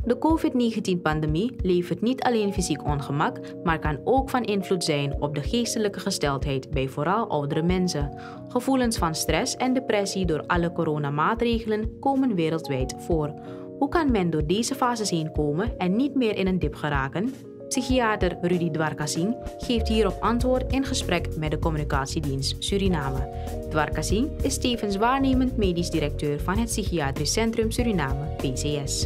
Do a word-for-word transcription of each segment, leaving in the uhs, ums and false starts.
De COVID negentien-pandemie levert niet alleen fysiek ongemak, maar kan ook van invloed zijn op de geestelijke gesteldheid bij vooral oudere mensen. Gevoelens van stress en depressie door alle coronamaatregelen komen wereldwijd voor. Hoe kan men door deze fases heen komen en niet meer in een dip geraken? Psychiater Rudy Dwarkasing geeft hierop antwoord in gesprek met de Communicatiedienst Suriname. Dwarkasing is tevens waarnemend medisch directeur van het Psychiatrisch Centrum Suriname, P C S.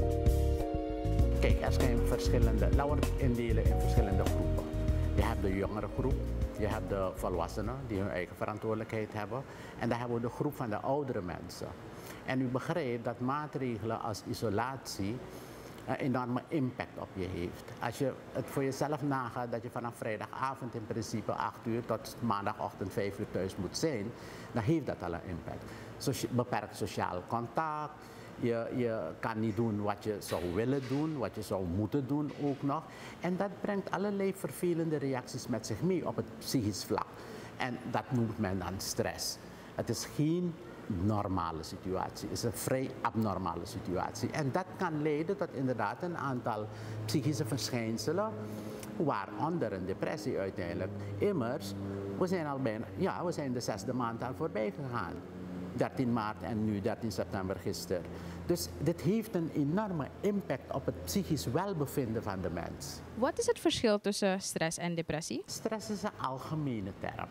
Kijk, er zijn verschillende, laten we het indelen in verschillende groepen. Je hebt de jongere groep, je hebt de volwassenen die hun eigen verantwoordelijkheid hebben. En dan hebben we de groep van de oudere mensen. En u begrijpt dat maatregelen als isolatie een enorme impact op je heeft. Als je het voor jezelf nagaat dat je vanaf vrijdagavond in principe acht uur tot maandagochtend vijf uur thuis moet zijn, dan heeft dat al een impact. Socia- beperkt sociaal contact. Je, je kan niet doen wat je zou willen doen, wat je zou moeten doen ook nog. En dat brengt allerlei vervelende reacties met zich mee op het psychisch vlak. En dat noemt men dan stress. Het is geen normale situatie, het is een vrij abnormale situatie. En dat kan leiden tot inderdaad een aantal psychische verschijnselen, waaronder een depressie uiteindelijk. Immers, we zijn al bijna, ja, we zijn de zesde maand al voorbij gegaan. dertien maart en nu dertien september gisteren. Dus dit heeft een enorme impact op het psychisch welbevinden van de mens. Wat is het verschil tussen stress en depressie? Stress is een algemene term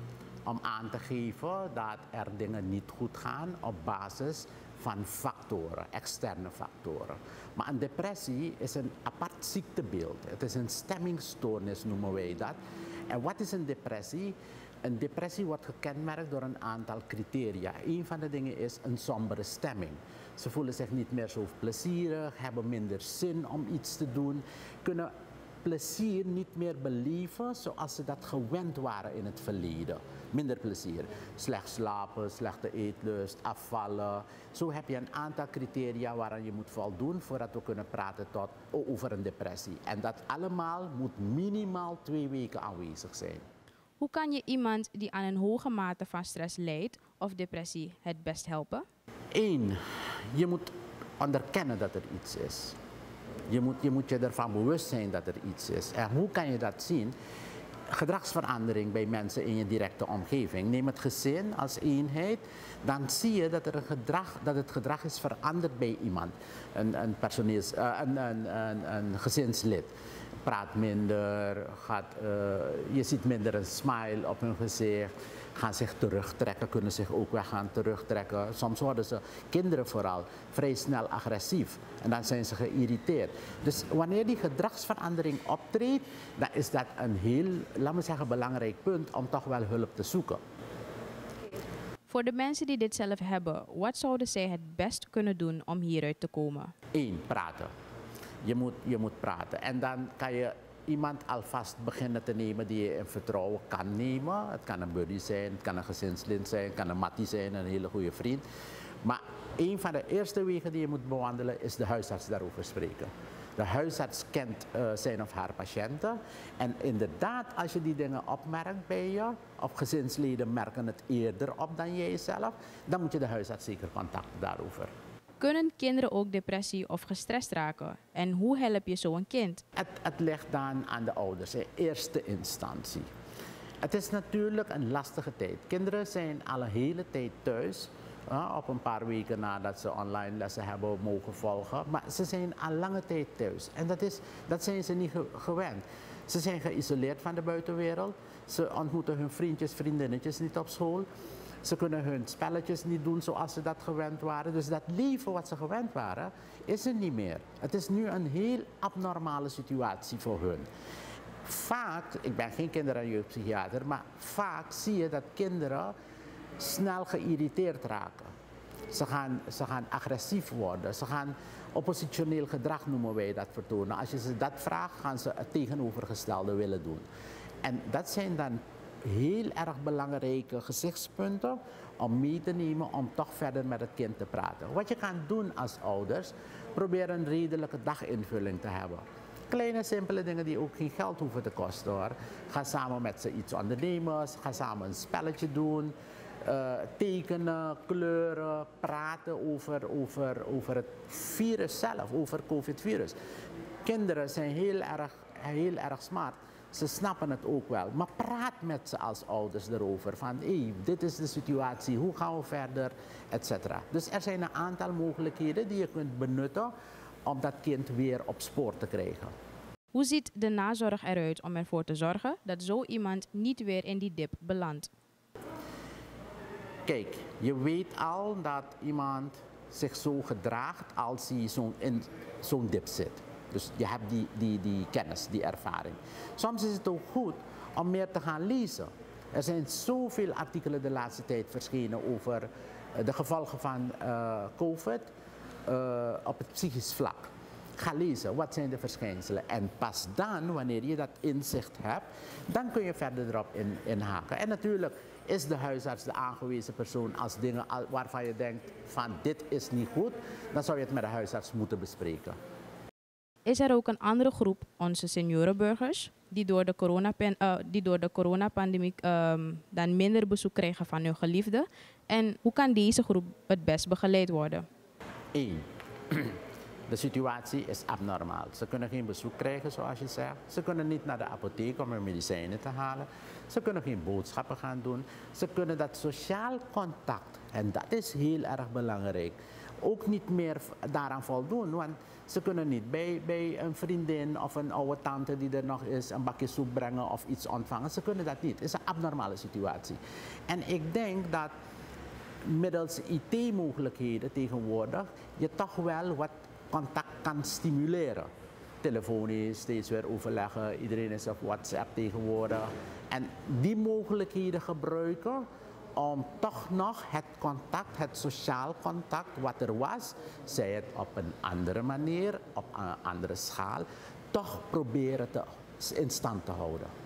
om aan te geven dat er dingen niet goed gaan op basis van factoren, externe factoren. Maar een depressie is een apart ziektebeeld. Het is een stemmingstoornis, noemen wij dat. En wat is een depressie? Een depressie wordt gekenmerkt door een aantal criteria. Een van de dingen is een sombere stemming. Ze voelen zich niet meer zo plezierig, hebben minder zin om iets te doen, kunnen plezier niet meer beleven zoals ze dat gewend waren in het verleden. Minder plezier. Slecht slapen, slechte eetlust, afvallen. Zo heb je een aantal criteria waaraan je moet voldoen voordat we kunnen praten tot, over een depressie. En dat allemaal moet minimaal twee weken aanwezig zijn. Hoe kan je iemand die aan een hoge mate van stress lijdt of depressie het best helpen? Eén, je moet onderkennen dat er iets is. Je moet, je moet je ervan bewust zijn dat er iets is. En hoe kan je dat zien? Gedragsverandering bij mensen in je directe omgeving. Neem het gezin als eenheid, dan zie je dat, er een gedrag, dat het gedrag is veranderd bij iemand. Een, een, personeels, uh, een, een, een, een gezinslid praat minder, gaat, uh, je ziet minder een smile op hun gezicht, gaan zich terugtrekken, kunnen zich ook weg gaan terugtrekken. Soms worden ze, kinderen vooral, vrij snel agressief en dan zijn ze geïrriteerd. Dus wanneer die gedragsverandering optreedt, dan is dat een heel, laat me zeggen, belangrijk punt om toch wel hulp te zoeken. Voor de mensen die dit zelf hebben, wat zouden zij het best kunnen doen om hieruit te komen? Eén, praten. Je moet, je moet praten en dan kan je iemand alvast beginnen te nemen die je in vertrouwen kan nemen. Het kan een buddy zijn, het kan een gezinslid zijn, het kan een mattie zijn, een hele goede vriend. Maar een van de eerste wegen die je moet bewandelen is de huisarts daarover spreken. De huisarts kent uh, zijn of haar patiënten. En inderdaad, als je die dingen opmerkt bij je, of gezinsleden merken het eerder op dan jij zelf, dan moet je de huisarts zeker contacten daarover. Kunnen kinderen ook depressie of gestrest raken? En hoe help je zo'n kind? Het, het ligt dan aan de ouders in eerste instantie. Het is natuurlijk een lastige tijd. Kinderen zijn al een hele tijd thuis. Uh, op een paar weken nadat ze online lessen hebben mogen volgen. Maar ze zijn al lange tijd thuis. En dat, is, dat zijn ze niet ge gewend. Ze zijn geïsoleerd van de buitenwereld. Ze ontmoeten hun vriendjes, vriendinnetjes niet op school. Ze kunnen hun spelletjes niet doen zoals ze dat gewend waren. Dus dat leven wat ze gewend waren, is er niet meer. Het is nu een heel abnormale situatie voor hun. Vaak, ik ben geen kinder- en jeugdpsychiater, maar vaak zie je dat kinderen snel geïrriteerd raken. Ze gaan, ze gaan agressief worden. Ze gaan oppositioneel gedrag, noemen wij dat, vertonen. Als je ze dat vraagt, gaan ze het tegenovergestelde willen doen. En dat zijn dan heel erg belangrijke gezichtspunten om mee te nemen om toch verder met het kind te praten. Wat je kan doen als ouders, probeer een redelijke daginvulling te hebben. Kleine, simpele dingen die ook geen geld hoeven te kosten hoor. Ga samen met ze iets ondernemen, ga samen een spelletje doen. uh, tekenen, kleuren, praten over, over, over het virus zelf, over COVID-virus. Kinderen zijn heel erg, heel erg smart. Ze snappen het ook wel. Maar praat met ze als ouders erover. Van, hey, dit is de situatie, hoe gaan we verder, et cetera. Dus er zijn een aantal mogelijkheden die je kunt benutten om dat kind weer op spoor te krijgen. Hoe ziet de nazorg eruit om ervoor te zorgen dat zo iemand niet weer in die dip belandt? Kijk, je weet al dat iemand zich zo gedraagt als hij zo in zo'n dip zit. Dus je hebt die, die, die kennis, die ervaring. Soms is het ook goed om meer te gaan lezen. Er zijn zoveel artikelen de laatste tijd verschenen over de gevolgen van uh, COVID uh, op het psychisch vlak. Ga lezen, wat zijn de verschijnselen? En pas dan, wanneer je dat inzicht hebt, dan kun je verder erop in, inhaken. En natuurlijk is de huisarts de aangewezen persoon als dingen waarvan je denkt van dit is niet goed, dan zou je het met de huisarts moeten bespreken. Is er ook een andere groep, onze seniorenburgers, die door de, coronapan, uh, die door de coronapandemie um, dan minder bezoek krijgen van hun geliefden? En hoe kan deze groep het best begeleid worden? Eén. De situatie is abnormaal. Ze kunnen geen bezoek krijgen, zoals je zegt. Ze kunnen niet naar de apotheek om hun medicijnen te halen. Ze kunnen geen boodschappen gaan doen. Ze kunnen dat sociaal contact, en dat is heel erg belangrijk, ook niet meer daaraan voldoen. Want ze kunnen niet bij, bij een vriendin of een oude tante die er nog is een bakje soep brengen of iets ontvangen. Ze kunnen dat niet. Het is een abnormale situatie. En ik denk dat middels I T-mogelijkheden tegenwoordig je toch wel wat contact kan stimuleren. Telefonisch, steeds weer overleggen, iedereen is op WhatsApp tegenwoordig. En die mogelijkheden gebruiken om toch nog het contact, het sociaal contact wat er was, zij het op een andere manier, op een andere schaal, toch proberen te, in stand te houden.